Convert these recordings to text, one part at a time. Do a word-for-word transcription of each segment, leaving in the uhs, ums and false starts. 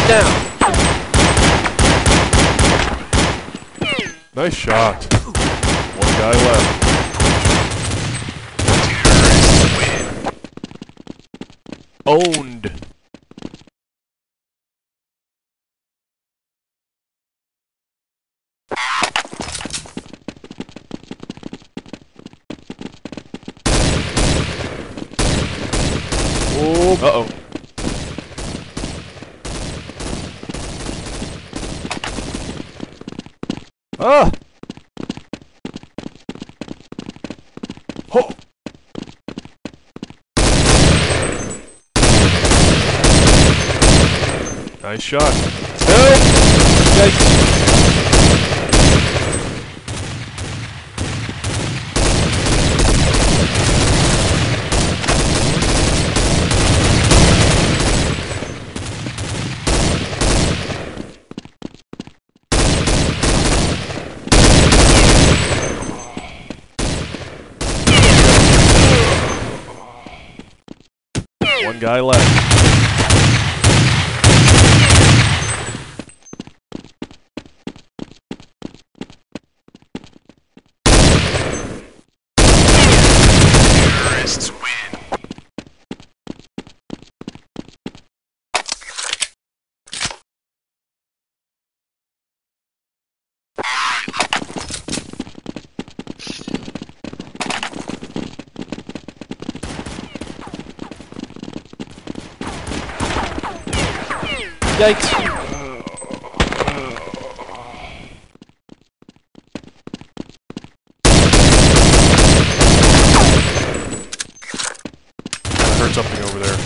down. Nice shot. One guy left. Owned. Oh, uh-oh. Ah! Oh! Nice shot. Help! Yikes. One guy left. Terrorists win. Yikes. I heard something over there.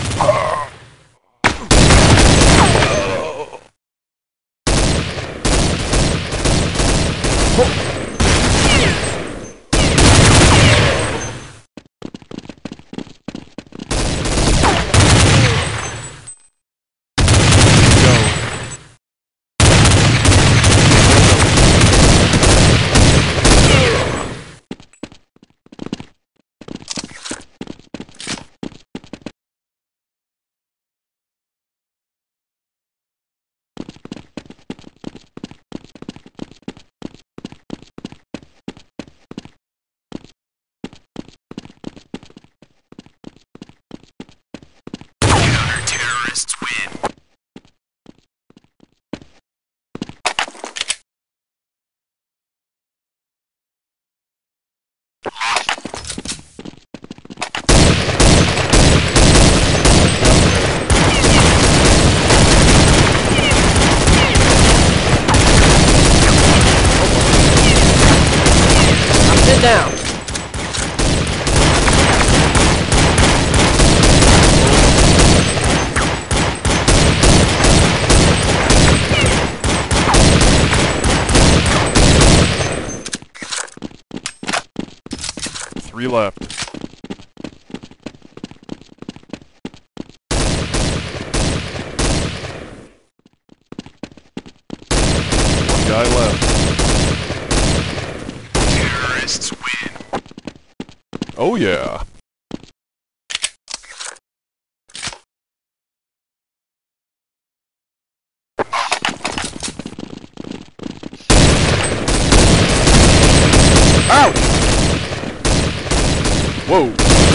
Terrorists win. Sit down. Three left. One guy left. Terrorists win. Oh yeah. Ouch! Whoa.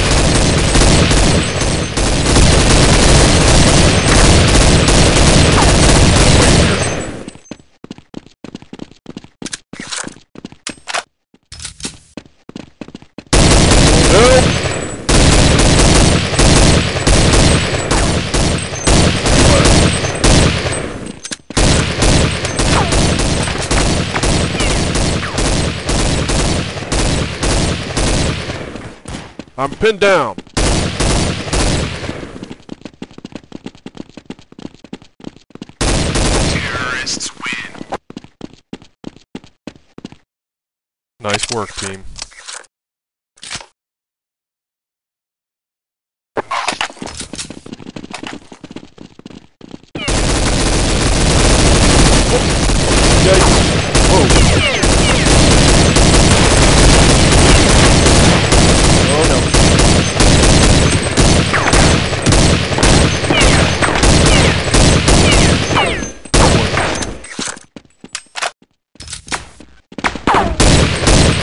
I'm pinned down. Terrorists win. Nice work, team.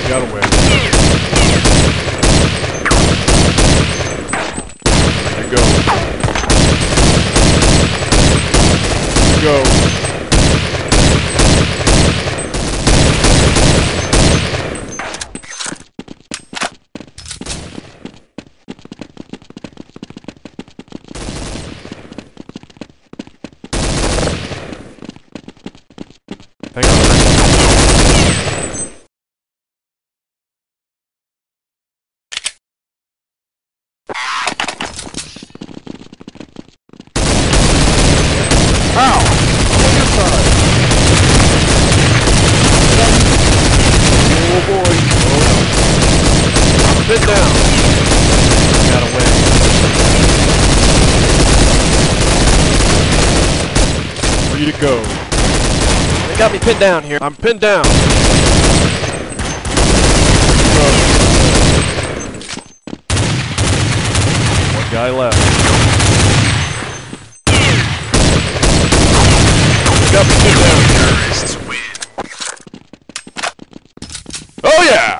Gotta win. Here you go. Here you go. Hang on. Ow! On this side. Oh boy. Oh. Sit down. Gotta win. Free to go. They got me pinned down here. I'm pinned down. Go. One guy left. Got me pinned down. Terrorists win. Oh yeah!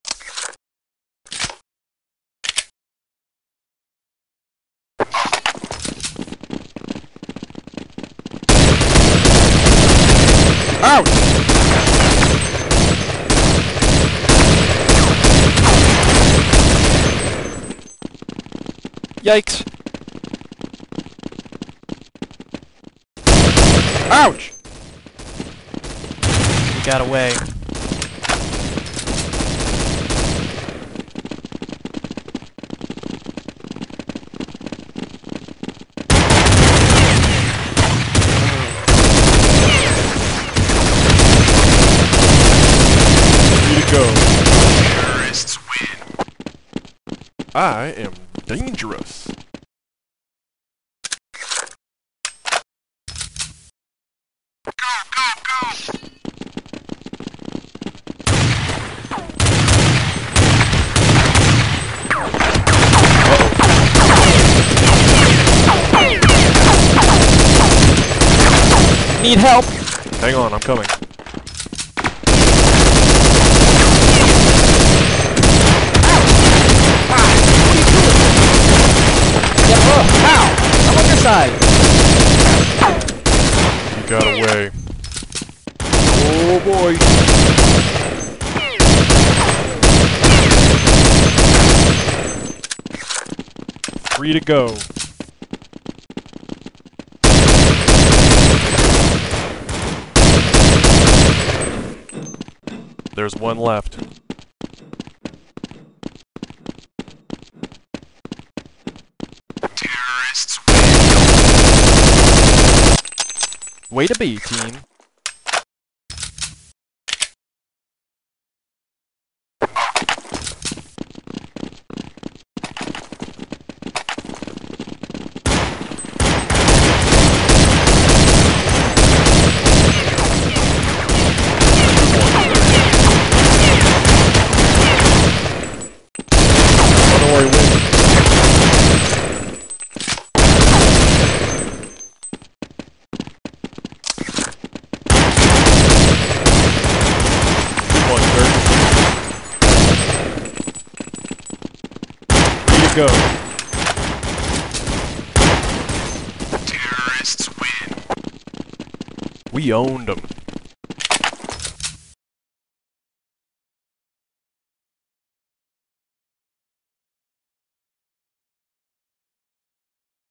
Ouch! Yikes! Ouch! He got away. Go. Terrorists win. I am dangerous. Go, go, go! Need help! Hang on, I'm coming. Ow! I'm on your side! You got away. Oh boy! Free to go. There's one left. Terrorists win. Way to be, team. Don't worry, win. Go. Terrorists win. We owned them.